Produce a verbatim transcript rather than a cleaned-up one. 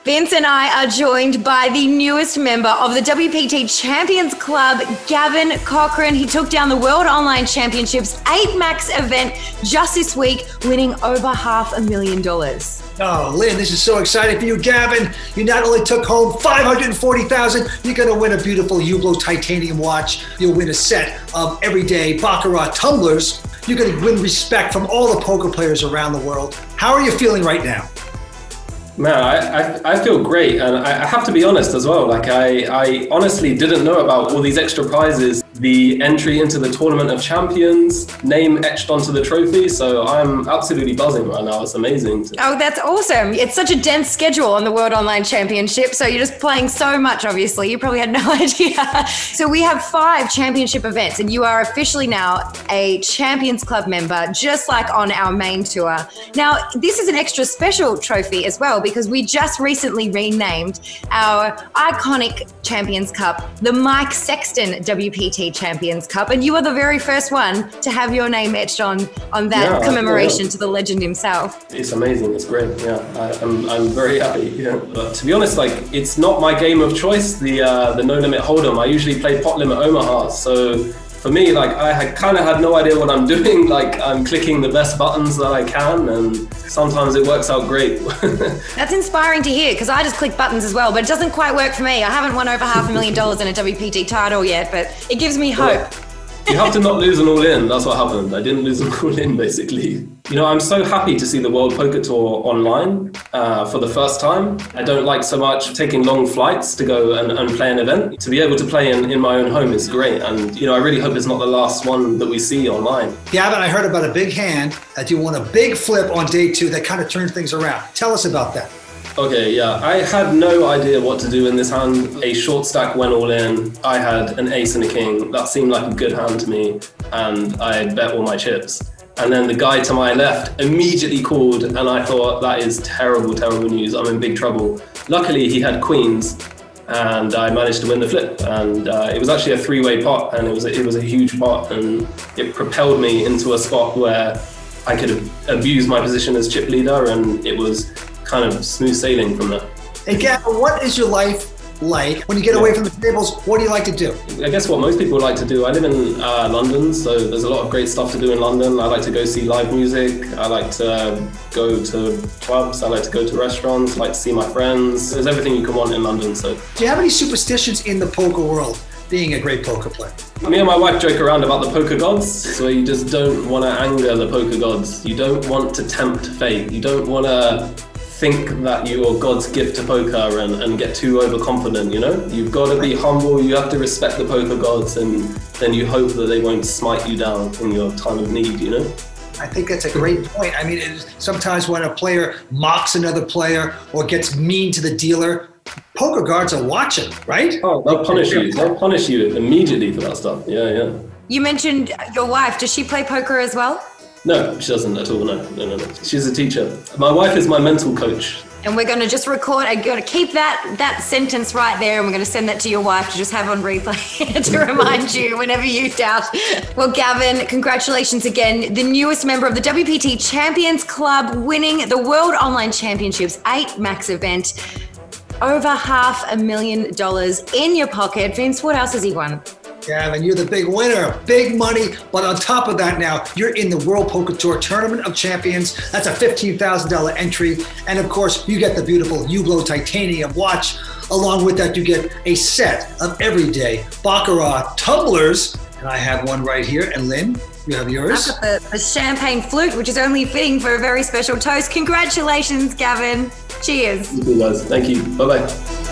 Vince and I are joined by the newest member of the W P T Champions Club, Gavin Cochran. He took down the World Online Championships eight max event just this week, winning over half a million dollars. Oh, Lynn, this is so exciting for you, Gavin. You not only took home five hundred forty thousand dollars, you're going to win a beautiful Hublot titanium watch. You'll win a set of everyday Baccarat tumblers. You're going to win respect from all the poker players around the world. How are you feeling right now? Man, I, I, I feel great, and I, I have to be honest as well. Like I, I honestly didn't know about all these extra prizes, the entry into the Tournament of Champions, name etched onto the trophy. So I'm absolutely buzzing right now. It's amazing. Oh, that's awesome. It's such a dense schedule on the World Online Championship. So you're just playing so much, obviously. You probably had no idea. So we have five championship events, and you are officially now a Champions Club member, just like on our main tour. Now, this is an extra special trophy as well, because we just recently renamed our iconic Champions Cup the Mike Sexton W P T Champions Cup, and you are the very first one to have your name etched on on that yeah, commemoration yeah. to the legend himself. It's amazing. It's great. Yeah, I, I'm I'm very happy. Yeah, but to be honest, like it's not my game of choice. The uh, the No Limit Hold'em. I usually play Pot Limit Omaha, so. For me, like I had kind of had no idea what I'm doing. Like I'm clicking the best buttons that I can, and sometimes it works out great. That's inspiring to hear, because I just click buttons as well, but it doesn't quite work for me. I haven't won over half a million dollars in a W P T title yet, but it gives me hope. Yeah. You have to not lose an all-in. That's what happened. I didn't lose an all-in, basically. You know, I'm so happy to see the World Poker Tour online uh, for the first time. I don't like so much taking long flights to go and, and play an event. To be able to play in, in my own home is great. And, you know, I really hope it's not the last one that we see online. Gavin, I heard about a big hand that you won a big flip on day two that kind of turned things around. Tell us about that. Okay, yeah, I had no idea what to do in this hand. A short stack went all in. I had an ace and a king. That seemed like a good hand to me, and I bet all my chips. And then the guy to my left immediately called, and I thought, that is terrible, terrible news. I'm in big trouble. Luckily, he had queens, and I managed to win the flip. And uh, it was actually a three-way pot, and it was a, it was a huge pot, and it propelled me into a spot where I could abuse my position as chip leader, and it was kind of smooth sailing from there. Hey Gavin, what is your life like when you get yeah. away from the tables? What do you like to do? I guess what most people like to do. I live in uh, London, so there's a lot of great stuff to do in London. I like to go see live music. I like to uh, go to clubs. I like to go to restaurants. I like to see my friends. There's everything you can want in London. So, do you have any superstitions in the poker world, being a great poker player? Me and my wife joke around about the poker gods. So you just don't want to anger the poker gods. You don't want to tempt fate. You don't want to think that you're God's gift to poker and, and get too overconfident, you know? You've got to be humble, you have to respect the poker gods, and then you hope that they won't smite you down in your time of need, you know? I think that's a great point. I mean, it's, sometimes when a player mocks another player or gets mean to the dealer, poker guards are watching, right? Oh, they'll punish you. They'll punish you immediately for that stuff. Yeah, yeah. You mentioned your wife. Does she play poker as well? No, she doesn't at all, no, no, no, no. She's a teacher. My wife is my mental coach. And we're going to just record, I'm going to keep that that sentence right there, and we're going to send that to your wife to just have on replay to remind you whenever you doubt. Well, Gavin, congratulations again. The newest member of the W P T Champions Club, winning the World Online Championships eight max event. Over half a million dollars in your pocket. Vince, what else has he won? Gavin, you're the big winner, big money. But on top of that now, you're in the World Poker Tour Tournament of Champions. That's a fifteen thousand dollars entry. And of course, you get the beautiful Hublot titanium watch. Along with that, you get a set of everyday Baccarat tumblers. And I have one right here. And Lynn, you have yours. I've got the, the champagne flute, which is only fitting for a very special toast. Congratulations, Gavin. Cheers. Thank you, guys. Thank you. Bye-bye.